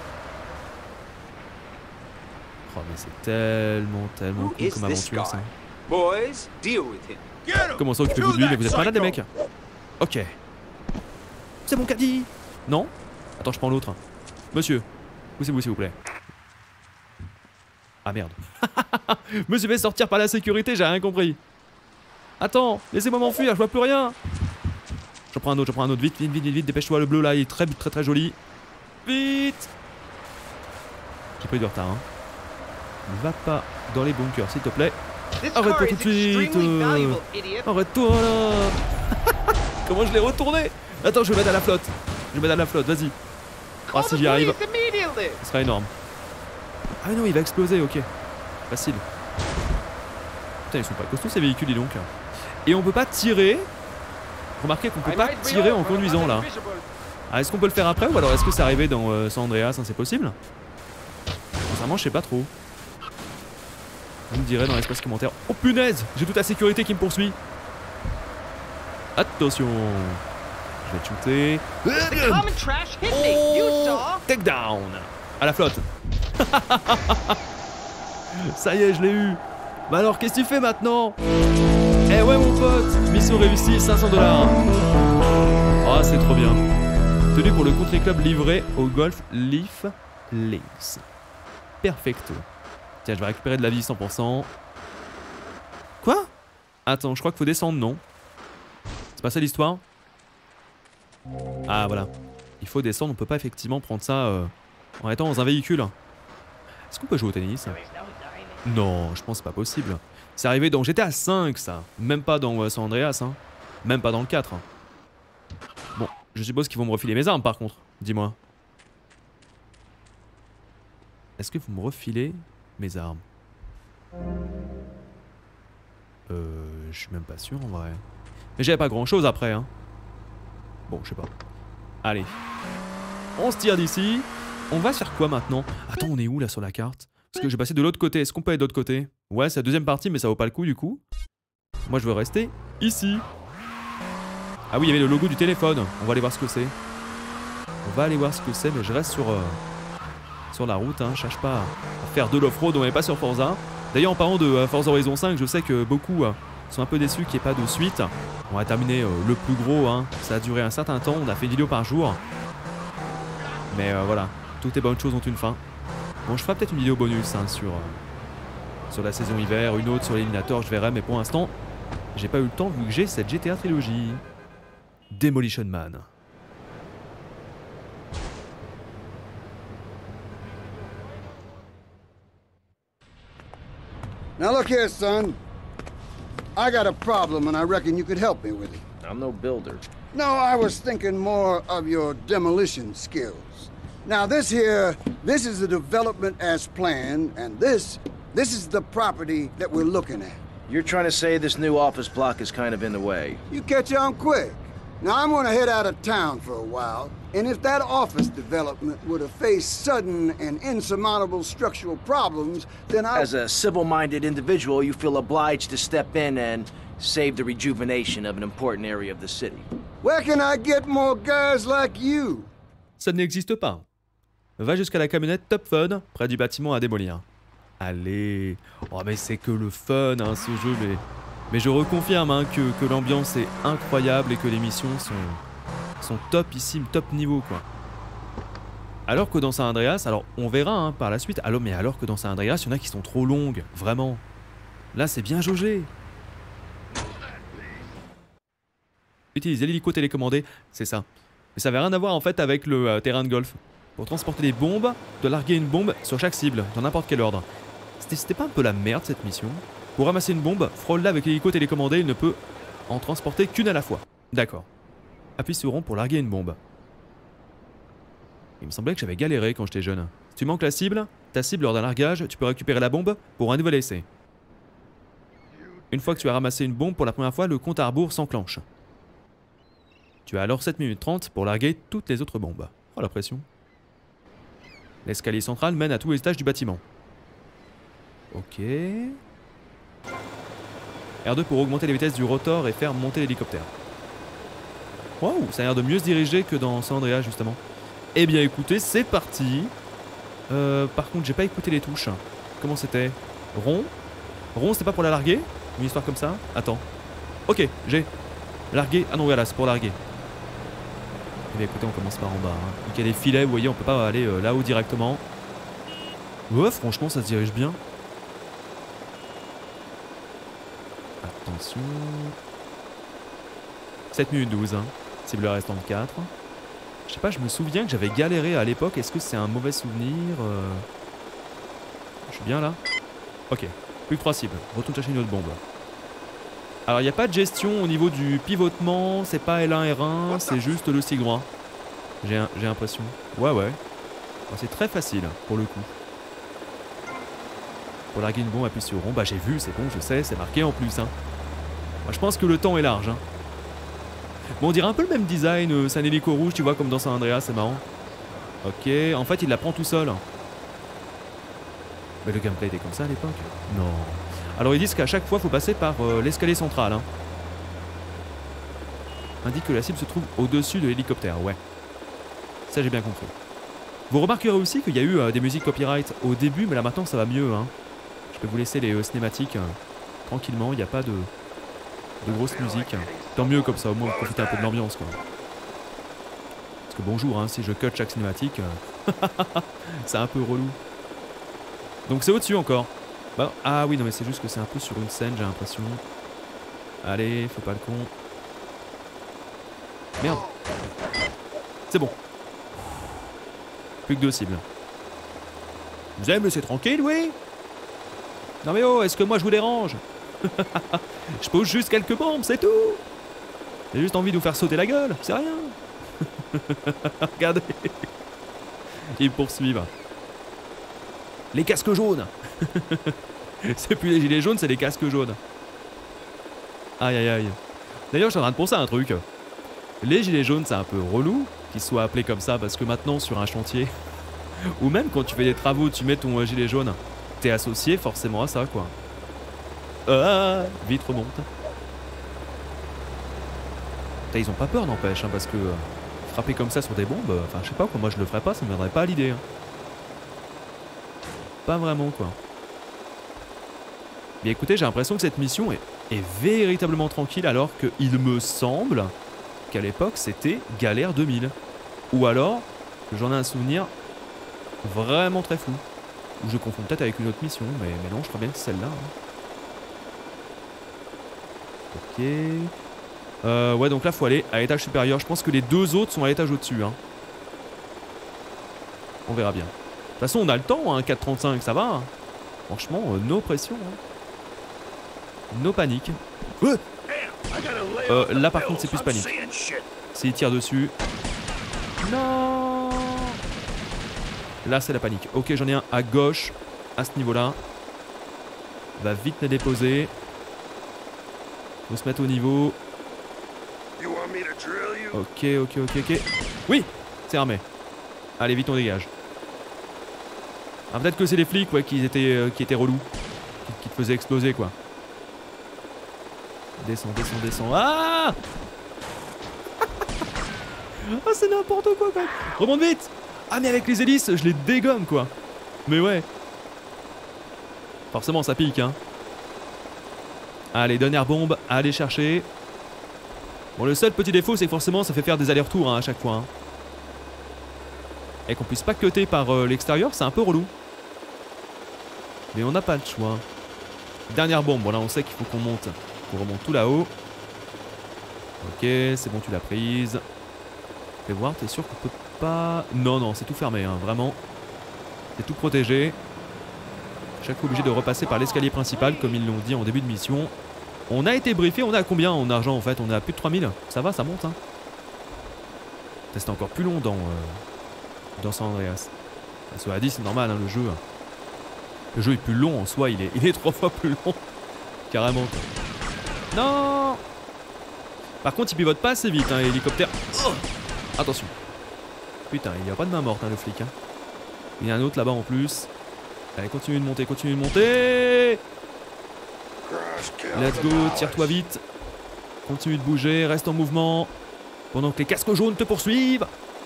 Oh, mais c'est tellement cool comme aventure, ça. Boys, deal with him. Comment ça, occupez-vous de lui? Mais vous êtes pas là, des mecs? Ok. C'est mon caddie. Non? Attends, je prends l'autre. Monsieur, poussez-vous, s'il vous plaît. Ah merde. Me suis fait sortir par la sécurité, j'ai rien compris. Attends, laissez-moi m'enfuir, je vois plus rien. J'en prends un autre, vite, dépêche-toi, le bleu là, il est très joli. Vite. J'ai pris du retard, hein. Ne va pas dans les bunkers, s'il te plaît. Arrête-toi tout de suite. Arrête-toi là. Comment je l'ai retourné? Attends, je vais mettre à la flotte. Je vais mettre à la flotte, vas-y. Ah, si j'y arrive, ce sera énorme. Ah non, il va exploser, ok. Facile. Putain, ils sont pas costauds ces véhicules, dis donc. Et on peut pas tirer. Remarquez qu'on peut pas tirer en conduisant là. Ah, est-ce qu'on peut le faire après ou alors est-ce que c'est arrivé dans San Andreas, hein, c'est possible? Sincèrement, je sais pas trop. Vous me direz dans l'espace commentaire. Oh punaise, j'ai toute la sécurité qui me poursuit. Attention. Je vais te shooter. Oh, take down. À la flotte. Ça y est, je l'ai eu. Bah alors, qu'est-ce que tu fais maintenant? Eh ouais mon pote, mission réussie, 500 $. Ah, c'est trop bien. Tenu pour le country club livré au Golf Leaf Links. Perfecto. Tiens, je vais récupérer de la vie 100%. Quoi? Attends, je crois qu'il faut descendre, non? C'est pas ça l'histoire? Ah, voilà. Il faut descendre, on peut pas effectivement prendre ça en étant dans un véhicule. Est-ce qu'on peut jouer au tennis? Non, je pense que c'est pas possible. C'est arrivé dans GTA 5, ça. Même pas dans San Andreas, hein. Même pas dans le 4. Bon, je suppose qu'ils vont me refiler mes armes, par contre. Dis-moi. Est-ce que vous me refilez mes armes? Je suis même pas sûr, en vrai. Mais j'avais pas grand-chose après, hein. Bon, je sais pas. Allez. On se tire d'ici. On va faire quoi maintenant? Attends, on est où, là, sur la carte? Parce que je vais passer de l'autre côté. Est-ce qu'on peut aller de l'autre côté? Ouais, c'est la deuxième partie, mais ça vaut pas le coup du coup. Moi, je veux rester ici. Ah oui, il y avait le logo du téléphone. On va aller voir ce que c'est. On va aller voir ce que c'est, mais je reste sur la route. Hein. Je cherche pas à faire de l'off-road. On n'est pas sur Forza. D'ailleurs, en parlant de Forza Horizon 5, je sais que beaucoup sont un peu déçus qu'il n'y ait pas de suite. On va terminer le plus gros. Hein. Ça a duré un certain temps. On a fait une vidéo par jour. Mais voilà, toutes les bonnes choses ont une fin. Bon, je ferai peut-être une vidéo bonus hein, sur la saison hiver, une autre sur l'Eliminator, je verrai, mais pour l'instant, j'ai pas eu le temps vu que j'ai cette GTA trilogie. Demolition Man. Now look here, son. I got a problem and I reckon you could help me with it. I'm no builder. No, I was thinking more of your demolition skills. Now this is the development as planned, and this is the property that we're looking at. You're trying to say this new office block is kind of in the way. You catch on quick. Now I'm gonna head out of town for a while, and if that office development were to face sudden and insurmountable structural problems, then As a civil-minded individual, you feel obliged to step in and save the rejuvenation of an important area of the city. Where can I get more guys like you? Ça n'existe pas. Va jusqu'à la camionnette Top Fun, près du bâtiment à démolir. Allez. Oh mais c'est que le fun hein, ce jeu, mais je reconfirme hein, que l'ambiance est incroyable et que les missions sont topissimes, top niveau quoi. Alors que dans San Andreas, alors on verra hein, par la suite, mais alors que dans San Andreas, il y en a qui sont trop longues, vraiment. Là c'est bien jaugé. Utiliser l'hélico télécommandé, c'est ça. Mais ça n'avait rien à voir en fait avec le terrain de golf. Pour transporter des bombes, de larguer une bombe sur chaque cible, dans n'importe quel ordre. C'était pas un peu la merde cette mission? Pour ramasser une bombe, frôle-la avec l'hélico télécommandé, il ne peut en transporter qu'une à la fois. D'accord. Appuie sur rond pour larguer une bombe. Il me semblait que j'avais galéré quand j'étais jeune. Si tu manques la cible, ta cible lors d'un largage, tu peux récupérer la bombe pour un nouvel essai. Une fois que tu as ramassé une bombe pour la première fois, le compte à rebours s'enclenche. Tu as alors 7 minutes 30 pour larguer toutes les autres bombes. Oh la pression. L'escalier central mène à tous les étages du bâtiment. Ok. R2 pour augmenter les vitesses du rotor et faire monter l'hélicoptère. Waouh, ça a l'air de mieux se diriger que dans San Andreas justement. Eh bien écoutez, c'est parti. Par contre, j'ai pas écouté les touches. Comment c'était? Rond. Rond, c'était pas pour la larguer? Une histoire comme ça? Attends. Ok, j'ai. Larguer. Ah non, voilà, c'est pour larguer. Eh bien écoutez, on commence par en bas. Hein. Donc il y a des filets, vous voyez, on peut pas aller là-haut directement. Ouais, franchement, ça se dirige bien. Attention. 7 minutes 12, hein. Cible restante 4. Je sais pas, je me souviens que j'avais galéré à l'époque. Est-ce que c'est un mauvais souvenir? Je suis bien là? Ok. Plus que 3 cibles. Retourne chercher une autre bombe. Alors il n'y a pas de gestion au niveau du pivotement, c'est pas L1, R1, c'est juste le stick droit. J'ai l'impression. Ouais. Bon, c'est très facile pour le coup. Pour larguer une bombe, appuie sur rond. Bah j'ai vu, c'est bon, je sais, c'est marqué en plus. Hein. Moi, je pense que le temps est large. Hein. Bon, on dirait un peu le même design, c'est un hélico rouge, tu vois, comme dans San Andreas, c'est marrant. Ok, en fait il la prend tout seul. Mais le gameplay était comme ça à l'époque. Non. Alors ils disent qu'à chaque fois il faut passer par l'escalier central. Hein. Indique que la cible se trouve au-dessus de l'hélicoptère, ouais. Ça j'ai bien compris. Vous remarquerez aussi qu'il y a eu des musiques copyright au début, mais là maintenant ça va mieux. Hein. Je peux vous laisser les cinématiques tranquillement, il n'y a pas de grosse musique. Tant mieux comme ça, au moins vous profitez un peu de l'ambiance quoi. Parce que bonjour, hein, si je cut chaque cinématique, c'est un peu relou. Donc c'est au-dessus encore. Bah, ah oui, non mais c'est juste que c'est un peu sur une scène, j'ai l'impression. Allez, fais pas le con. Merde. C'est bon. Plus que 2 cibles. Vous allez me laisser tranquille, oui? Non mais oh, est-ce que moi je vous dérange? Je pose juste quelques bombes, c'est tout. J'ai juste envie de vous faire sauter la gueule, c'est rien. Regardez. Ils me poursuivent. Les casques jaunes. C'est plus les gilets jaunes, c'est les casques jaunes. Aïe aïe aïe. D'ailleurs, je suis en train de penser à un truc. Les gilets jaunes, c'est un peu relou qu'ils soient appelés comme ça parce que maintenant, sur un chantier, ou même quand tu fais des travaux, tu mets ton gilet jaune, t'es associé forcément à ça, quoi. Ah, vite remonte. Putain, ils ont pas peur, n'empêche, hein, parce que frapper comme ça sur des bombes, enfin, je sais pas, quoi, moi je le ferais pas, ça me viendrait pas à l'idée. Hein. Pas vraiment, quoi. Mais écoutez, j'ai l'impression que cette mission est véritablement tranquille, alors qu'il me semble qu'à l'époque, c'était Galère 2000. Ou alors, j'en ai un souvenir vraiment très flou. Ou je confonds peut-être avec une autre mission, mais non, je crois bien que c'est celle-là. Hein. Ok. Ouais, donc là, faut aller à l'étage supérieur. Je pense que les 2 autres sont à l'étage au-dessus. Hein. On verra bien. De toute façon, on a le temps, hein, 4.35, ça va. Hein. Franchement, no pression. Hein. No panique. Là, par contre, c'est plus panique. S'il tire dessus. Non. Là, c'est la panique. Ok, j'en ai un à gauche, à ce niveau-là. Va vite les déposer. Faut se mettre au niveau. Ok. Oui, c'est armé. Allez, vite, on dégage. Ah, peut-être que c'est les flics, ouais, qui étaient relous. Qui te faisaient exploser, quoi. Descends. Ah. Ah, c'est n'importe quoi, quoi. Remonte vite. Ah, mais avec les hélices, je les dégomme, quoi. Mais ouais. Forcément, ça pique, hein. Allez, dernière bombe, à aller chercher. Bon, le seul petit défaut, c'est que forcément, ça fait faire des allers-retours, hein, à chaque fois. Hein. Et qu'on puisse pas cutter par l'extérieur, c'est un peu relou. Mais on n'a pas le choix. Dernière bombe, voilà, on sait qu'il faut qu'on monte. On remonte tout là-haut. Ok, c'est bon, tu l'as prise. Fais voir, t'es sûr qu'on peut pas... Non, c'est tout fermé, hein, vraiment. C'est tout protégé. Chaque fois obligé de repasser par l'escalier principal, comme ils l'ont dit en début de mission. On a été briefé, on est à combien en argent en fait? On est à plus de 3000. Ça va, ça monte, hein. C'est encore plus long dans San Andreas. Soit à 10, c'est normal, hein, le jeu. Le jeu est plus long en soi, il est 3 fois plus long. Carrément. Non. Par contre, il pivote pas assez vite, hein, l'hélicoptère. Oh, attention. Putain, il n'y a pas de main morte, hein, le flic. Hein. Il y a un autre là-bas en plus. Allez, continue de monter, Let's go, tire-toi vite. Continue de bouger, reste en mouvement. Pendant que les casques jaunes te poursuivent.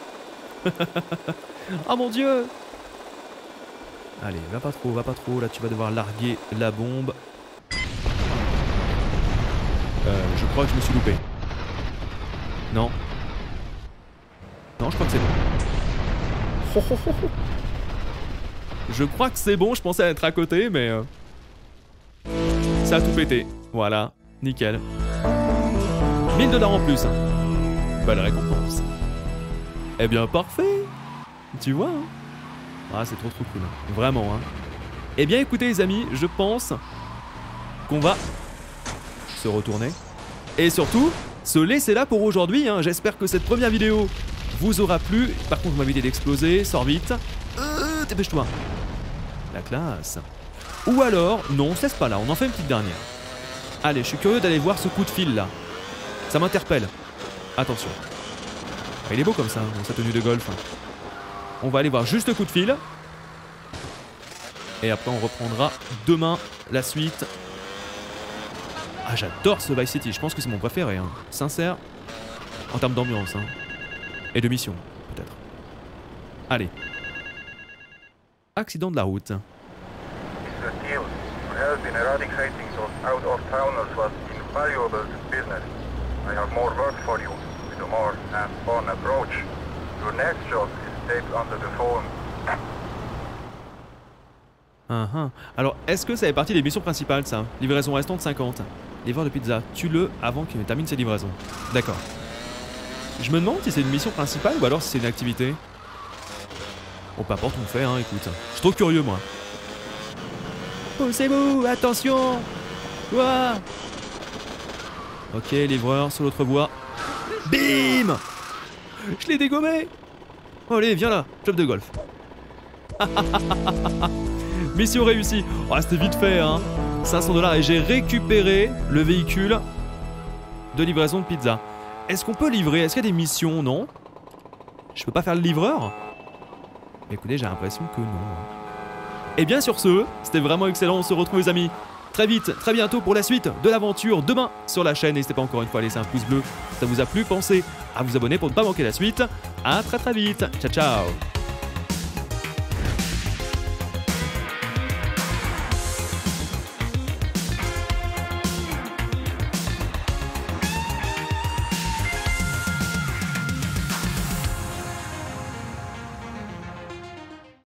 Oh mon dieu. Allez, va pas trop, là tu vas devoir larguer la bombe. Je crois que je me suis loupé. Non. Non, je crois que c'est bon. Je crois que c'est bon, je pensais être à côté, mais... ça a tout pété. Voilà, nickel. 1000 $ en plus. Belle récompense. Eh bien, parfait. Tu vois, hein. Ah, c'est trop cool. Vraiment, hein. Eh bien, écoutez, les amis, je pense qu'on va se retourner. Et surtout, se laisser là pour aujourd'hui. Hein. J'espère que cette première vidéo vous aura plu. Par contre, vous m'avez dit d'exploser. Sors vite. Dépêche-toi. La classe. Ou alors, non, on se laisse pas là. On en fait une petite dernière. Allez, je suis curieux d'aller voir ce coup de fil là. Ça m'interpelle. Attention. Il est beau comme ça, dans sa tenue de golf. On va aller voir juste le coup de fil. Et après, on reprendra demain la suite. Ah, j'adore ce Vice City. Je pense que c'est mon préféré. Hein. Sincère. En termes d'ambiance. Hein. Et de mission, peut-être. Allez. Accident de la route. Mr. Steele, your help in eradicating those out-of-towners was invaluable to business. I have more work for you, with a more hands-on approach. Your next job is taped onto the phone. Alors, est-ce que ça fait partie des missions principales, ça? Livraison restante 50. Livreur de pizza, tue-le avant qu'il ne termine ses livraisons. D'accord. Je me demande si c'est une mission principale ou alors si c'est une activité. Bon, peu importe, on le fait, hein, écoute. Je suis trop curieux, moi. Poussez-vous, attention! Ouah! Ok, livreur, sur l'autre voie. Bim! Je l'ai dégommé! Oh, allez, viens là, club de golf. Mission réussie. Oh, c'était vite fait, hein. 500 $ et j'ai récupéré le véhicule de livraison de pizza. Est-ce qu'on peut livrer? Est-ce qu'il y a des missions? Non. Je peux pas faire le livreur? Écoutez, j'ai l'impression que non. Et bien sur ce, c'était vraiment excellent. On se retrouve les amis très vite, très bientôt pour la suite de l'aventure demain sur la chaîne. N'hésitez pas encore une fois à laisser un pouce bleu si ça vous a plu. Pensez à vous abonner pour ne pas manquer la suite. À très vite. Ciao ciao.